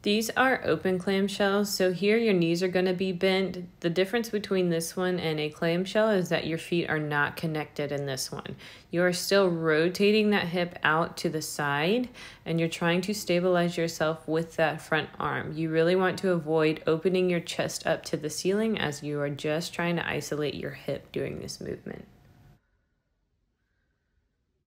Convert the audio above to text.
These are open clamshells, so here your knees are going to be bent. The difference between this one and a clamshell is that your feet are not connected in this one. You are still rotating that hip out to the side, and you're trying to stabilize yourself with that front arm. You really want to avoid opening your chest up to the ceiling, as you are just trying to isolate your hip during this movement.